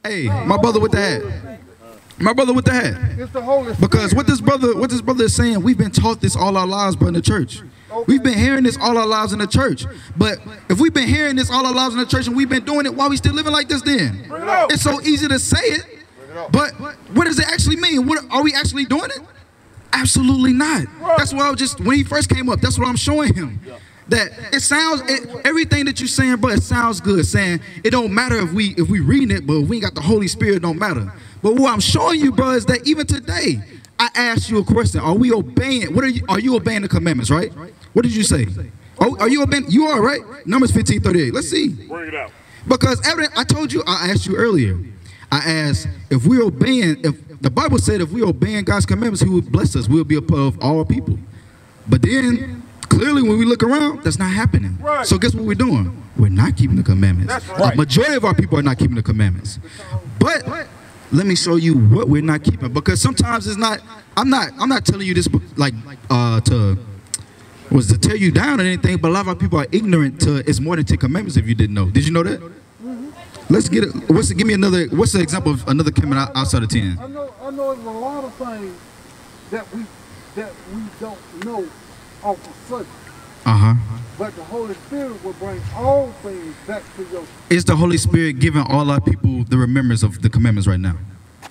Hey, my brother with the hat. My brother with the hat. It's the Holy Spirit. Because what this brother is saying, we've been taught this all our lives, but in the church. We've been hearing this all our lives in the church. But if we've been hearing this all our lives in the church and we've been doing it, why are we still living like this then? It's so easy to say it, but what does it actually mean? Are we actually doing it? Absolutely not. That's why when he first came up, that's what I'm showing him. That everything that you're saying, bro, it sounds good. Saying it don't matter if we reading it, but if we ain't got the Holy Spirit, it don't matter. But what I'm showing you, bro, is that even today, I asked you a question. Are we obeying? Are you obeying the commandments, right? What did you say? Oh, are you obeying? You are, right? Numbers 15:38. Let's see. Bring it out. Because I told you, I asked you earlier. I asked if the Bible said if we obeying God's commandments, He would bless us. We'll be above all people. But then, clearly, when we look around, that's not happening. Right. So guess what we're doing? We're not keeping the commandments. That's right. The majority of our people are not keeping the commandments. But let me show you what we're not keeping. Because sometimes it's not. I'm not telling you this like to tear you down or anything. But a lot of our people are ignorant to it's more than 10 commandments. If you didn't know, did you know that? Let's get it. Give me another. What's the example of another commandment outside of 10? I know there's a lot of things that we don't know off the surface. But the Holy Spirit will bring all things back to your. Is the Holy Spirit giving all our people the remembrance of the commandments right now?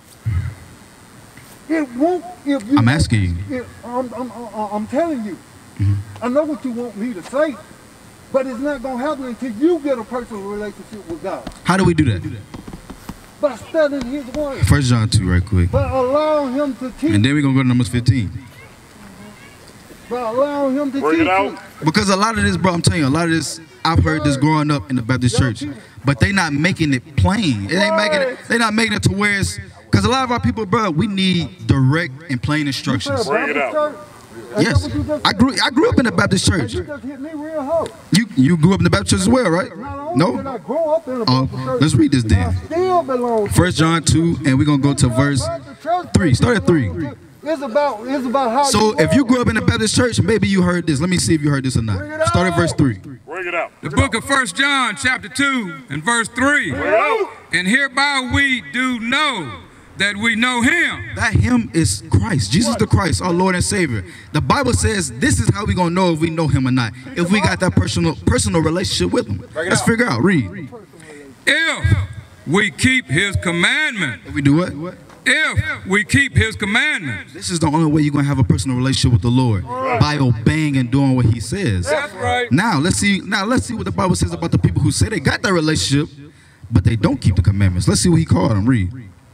It won't if you. I'm asking you. I'm telling you. I know what you want me to say, but it's not going to happen until you get a personal relationship with God. How do we do that? By studying His Word. 1 John 2, right quick. By allowing Him to teach. And then we're going to go to Numbers 15. By allowing Him to Bring teach it out. you. Because a lot of this, bro, I'm telling you, a lot of this, I've heard this growing up in the Baptist church, but they not making it plain. It ain't making it. They not making it to where it's, because a lot of our people, bro, we need direct and plain instructions. Bring it out. Yes, I grew up in the Baptist church. You just hit me real hard. You grew up in the Baptist church as well, right? Not only did I grow up in the Baptist church, Let's read this then. I still belong. 1 John 2, and we're gonna go to verse 3. Start at 3. It's about how. So if you grew up in the Baptist church, maybe you heard this. Let me see if you heard this or not. Start at verse 3. Bring it out. The book of 1 John chapter 2 and verse 3. And hereby we do know that we know Him. That Him is Christ, Jesus the Christ, our Lord and Savior. The Bible says this is how we're gonna know if we know Him or not. If we got that personal relationship with Him. Let's figure out. Read. If we keep His commandments. If we do what? If we keep His commandments. This is the only way you're gonna have a personal relationship with the Lord, by obeying and doing what He says. That's right. Now let's see what the Bible says about the people who say they got that relationship, but they don't keep the commandments. Let's see what He called them. Read.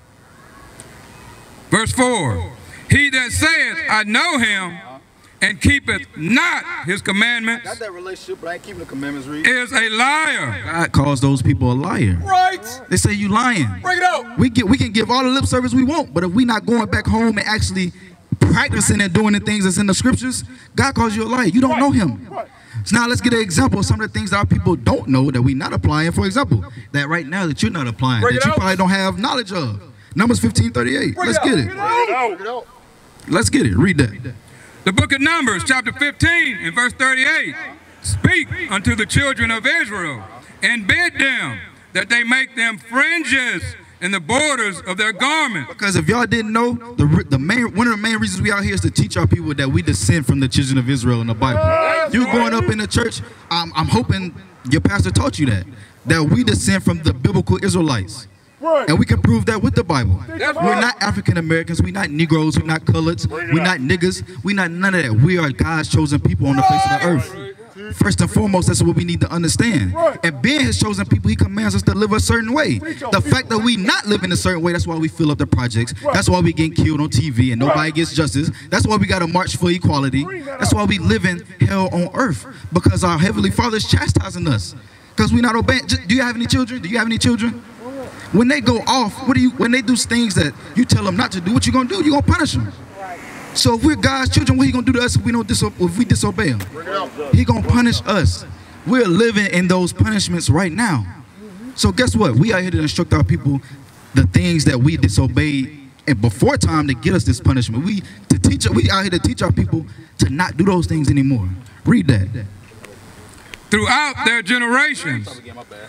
Verse 4. He that saith, I know Him, and keepeth not His commandments, Got that relationship, but I ain't keeping the commandments. Read. is a liar. God calls those people a liar. Right. They say you lying. Bring it out. We can give all the lip service we want, but if we not going back home and actually practicing and doing the things that's in the scriptures, God calls you a liar. You don't know Him. So now let's get an example of some of the things that our people don't know that we not applying. For example, that right now that you're not applying, that you probably don't have knowledge of. Numbers 15:38. Let's get it. Bring it out. Let's get it. Read that. The book of Numbers chapter 15 and verse 38. Speak unto the children of Israel, and bid them that they make them fringes in the borders of their garments. Because if y'all didn't know, one of the main reasons we out here is to teach our people that we descend from the children of Israel in the Bible. You growing up in the church, I'm hoping your pastor taught you that we descend from the biblical Israelites. And we can prove that with the Bible. We're not African Americans, we're not Negroes, we're not coloreds, we're not niggas, we're not none of that. We are God's chosen people on the face of the earth. First and foremost, that's what we need to understand. And being His chosen people, He commands us to live a certain way. The fact that we not living a certain way, that's why we fill up the projects. That's why we getting killed on TV and nobody gets justice. That's why we got to march for equality. That's why we live in hell on earth, because our Heavenly Father is chastising us. Because we're not obeying. Do you have any children? Do you have any children? When they go off, when they do things that you tell them not to do, what you gonna do? You gonna punish them. So if we're God's children, what He gonna do to us if we disobey Him? He gonna punish us. We're living in those punishments right now. So guess what? We are here to instruct our people the things that we disobeyed and before time to get us this punishment. We out here to teach our people to not do those things anymore. Read that. Throughout their generations,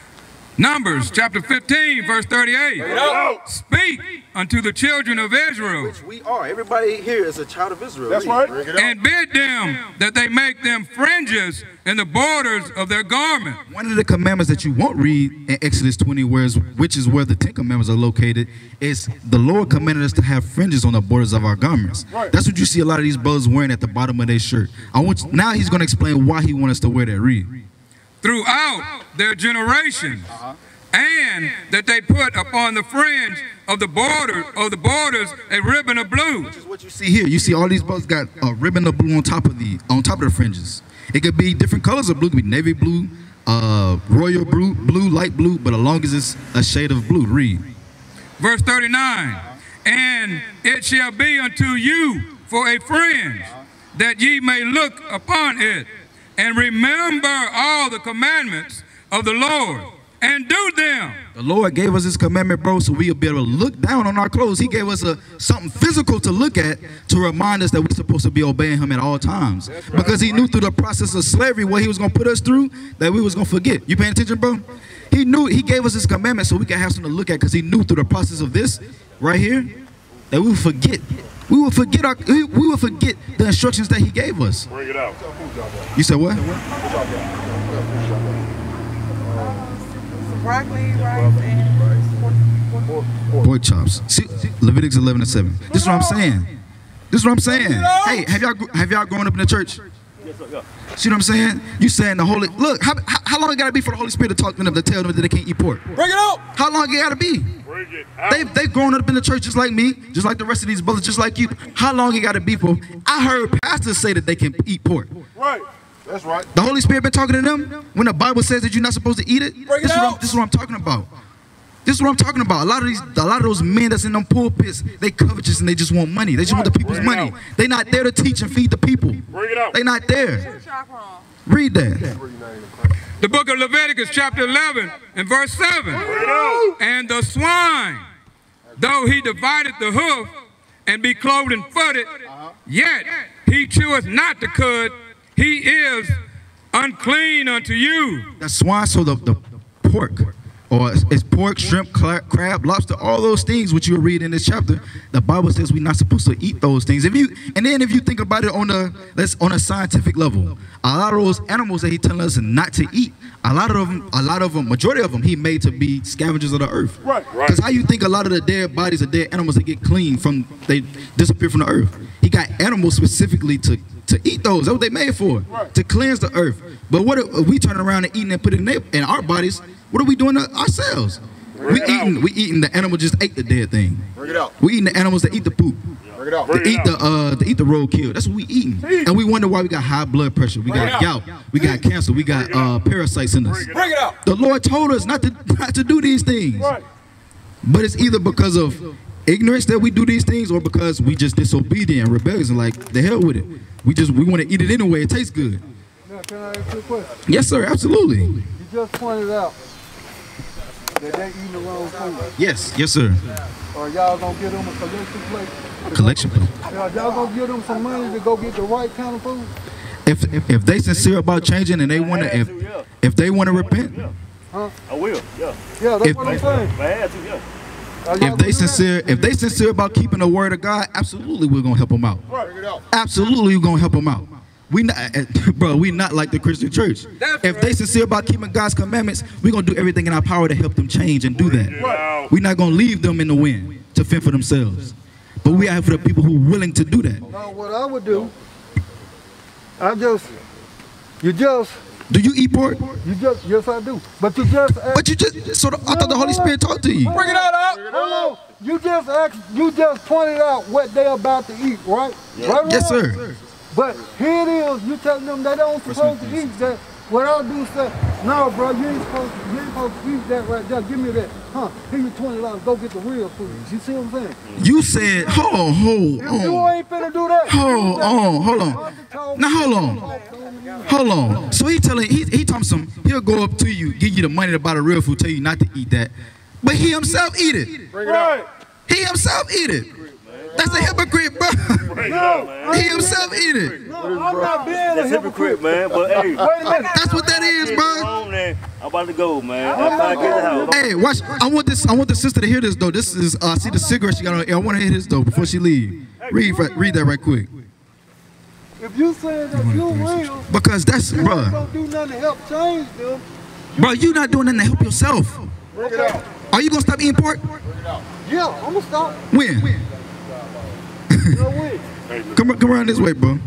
Numbers chapter 15, verse 38. Speak unto the children of Israel. Which we are. Everybody here is a child of Israel. That's right. And bid them that they make them fringes in the borders of their garment. One of the commandments that you won't read in Exodus 20, which is where the 10 commandments are located, is the Lord commanded us to have fringes on the borders of our garments. Right. That's what you see a lot of these brothers wearing at the bottom of their shirt. Now he's going to explain why he wants us to wear that. Read. Throughout their generations, and that they put upon the fringe of the borders a ribbon of blue. Which is what you see here. You see all these brothers got a ribbon of blue on top of the fringes. It could be different colors of blue. It could be navy blue, royal blue, light blue, but as long as it's a shade of blue. Read. Verse 39. And it shall be unto you for a fringe, that ye may look upon it, and remember all the commandments of the Lord, and do them. The Lord gave us his commandment, bro, so we'll be able to look down on our clothes. He gave us something physical to look at to remind us that we're supposed to be obeying him at all times. Right. Because he knew through the process of slavery what he was going to put us through that we was going to forget. You paying attention, bro? He knew he gave us his commandment so we can have something to look at, because he knew through the process of this right here that we would forget. We will forget the instructions that he gave us. Bring it out. You said what? Broccoli, rice, and pork chops. See, Leviticus 11:7. This is what I'm saying. This is what I'm saying. Hey, have y'all grown up in the church? Yes, sir, yeah. See what I'm saying? You saying the Holy, look, how long it gotta be for the Holy Spirit to talk to them to tell them that they can't eat pork? Bring it out. How long it gotta be? Bring it out. They've grown up in the church just like me, just like the rest of these brothers, just like you. How long it gotta be for? I heard pastors say that they can eat pork. Right. That's right. The Holy Spirit been talking to them when the Bible says that you're not supposed to eat it. This is what I'm talking about. This is what I'm talking about. A lot of those men that's in them pulpits, they covetous and they just want money. They just want the people's money. They not there to teach and feed the people. Bring it out. They not there. Read that. The book of Leviticus chapter 11 and verse 7. Bring it out. And the swine, though he divided the hoof and be clothed and footed, yet he cheweth not the cud, he is unclean unto you. The swine, so the pork, or it's pork, shrimp, crab, lobster, all those things which you read in this chapter. The Bible says we're not supposed to eat those things. If you think about it on a scientific level, a lot of those animals that he's telling us not to eat, a lot of them, majority of them, he made to be scavengers of the earth. Right. Because how you think a lot of the dead bodies of dead animals that get clean from, they disappear from the earth? He got animals specifically to eat those. That's what they made for, right. To cleanse the earth. But what if we turn around and eating and put it in our bodies? What are we doing to ourselves? We eating the animal just ate the dead thing. Bring it out. We eating the animals that eat the poop. Bring it out. To eat the roadkill. That's what we eating. And we wonder why we got high blood pressure. We got gout. We got cancer. We got parasites in us. Bring it out. The Lord told us not to do these things. Right. But it's either because of ignorance that we do these things, or because we just disobedient and rebellious and like, the hell with it. We want to eat it anyway. It tastes good. Now, can I ask you a question? Yes, sir. Absolutely. You just pointed out that they eating the wrong food. Yes. Yes, sir. Or y'all gonna give them a collection plate? Collection plate. Y'all gonna give them some money to go get the right kind of food? If they sincere about changing and they want to, if they want to repent, Huh? I will, yeah. Yeah, that's what I'm saying. If I had to, yeah. if they sincere about keeping the word of God, absolutely we're gonna help them out. Bring it out. Absolutely, we're gonna help them out. We not like the Christian church. If they sincere about keeping God's commandments, we're gonna do everything in our power to help them change and do that. We're not gonna leave them in the wind to fend for themselves. But we are for the people who are willing to do that. Now, what I would do, Do you eat pork? yes, I do. But you just asked. I thought the Holy Spirit talked to you. Bring it out. Hold on. You just pointed out what they're about to eat, right? Yeah. Right, Yes, sir. But here it is, you telling them they don't supposed to eat that. What I'll do is say, no, bro, you ain't supposed to eat that right there. Give me that. Here you $20. Go get the real food. You see what I'm saying? You said, hold on. You ain't finna do that. Hold on. Now hold on. So he talking some, he'll go up to you, give you the money to buy the real food, tell you not to eat that. But he himself eat it. Bring it out. He himself eat it. That's a hypocrite, bro. No, He himself eat it. no, I'm not being a That's hypocrite, man. But hey, Wait a minute. That's what that is, bro. I'm about to go, man. I'm about to get the house. Hey, watch. I want the sister to hear this though. This is see the cigarette she got on. I want to hear this though before she leave. Read that right quick. If you say that you real, Because that's, you ain't bro. gonna do nothing to help change them. Bro, you not doing nothing to help yourself. Okay. Are you gonna stop eating pork? Yeah, I'm gonna stop. When? No way. Come around this way, bro.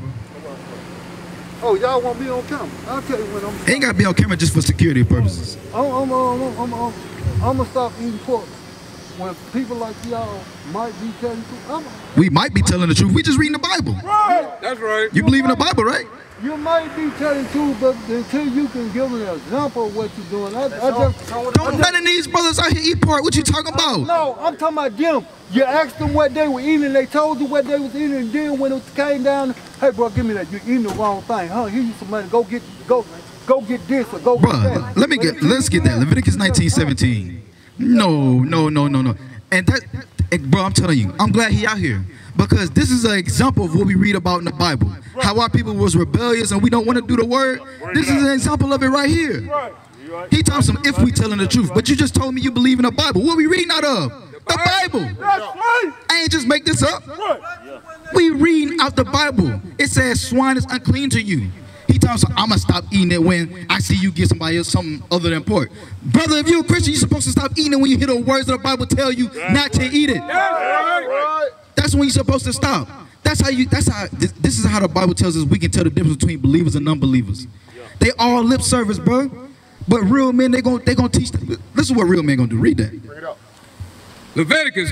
Oh, y'all want me on camera? I'll tell you when I'm. Ain't gotta be on camera just for security purposes. I'm gonna stop eating pork. When people like y'all might be telling you, We might be telling the truth. We just reading the Bible. That's right. You believe in the Bible, right? you might be telling the truth, but until you can give me an example of what you're doing, I just Don't none of these brothers out here eat pork. What you talking about? No, I'm talking about them. You asked them what they were eating, they told you what they was eating, and then when it came down, hey bro, give me that. You're eating the wrong thing. Huh? Here you some money. Go get this or go get that. Bruh, let's get that. Leviticus 19:17. No. And bro, I'm telling you, I'm glad he out here. Because this is an example of what we read about in the Bible. How our people was rebellious and we don't want to do the word. This is an example of it right here. He tells them if we telling the truth. But you just told me you believe in the Bible. What are we reading out of? The Bible. I ain't just make this up. We reading out the Bible. It says swine is unclean to you. He tells us, I'm going to stop eating it when I see you give somebody else something other than pork. Brother, if you're a Christian, you're supposed to stop eating it when you hear the words of the Bible tell you not to eat it. That's when you're supposed to stop. This is how the Bible tells us we can tell the difference between believers and unbelievers. They all lip service, bro. But real men, they gonna teach them. This is what real men gonna do. Read that. Leviticus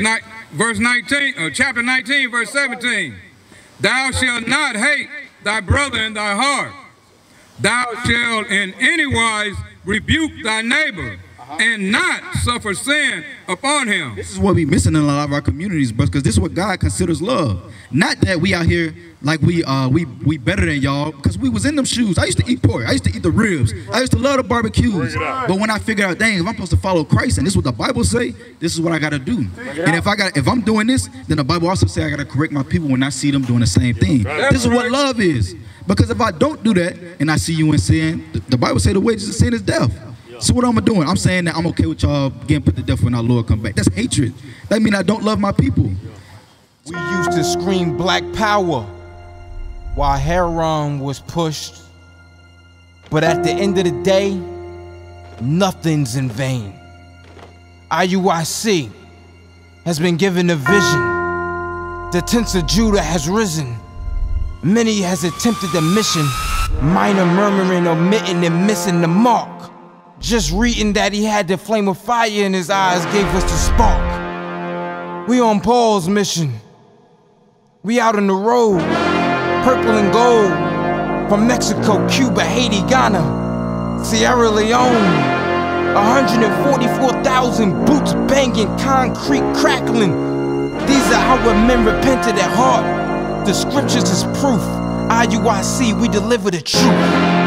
chapter 19, verse 17. Thou shalt not hate thy brother in thy heart. Thou shalt in any wise rebuke thy neighbor and not suffer sin upon him. This is what we missing in a lot of our communities, but because this is what God considers love. Not that we out here like we better than y'all, because we was in them shoes. I used to eat pork. I used to eat the ribs. I used to love the barbecues. But when I figured out, dang, if I'm supposed to follow Christ and this is what the Bible say, this is what I gotta do. And if I'm doing this, then the Bible also say I gotta correct my people when I see them doing the same thing. This is what love is. Because if I don't do that and I see you in sin, the Bible say the wages of sin is death. So what I'm doing? I'm saying that I'm okay with y'all getting put to death when our Lord come back. That's hatred. That means I don't love my people. We used to scream black power while Heron was pushed. But at the end of the day, nothing's in vain. IUIC has been given a vision. The tents of Judah has risen. Many has attempted the mission. Minor murmuring, omitting, and missing the mark. Just reading that he had the flame of fire in his eyes gave us the spark. We on Paul's mission. We out on the road, purple and gold. From Mexico, Cuba, Haiti, Ghana, Sierra Leone. 144,000 boots banging, concrete crackling. These are our men repented at heart. The scriptures is proof. IUIC, we deliver the truth.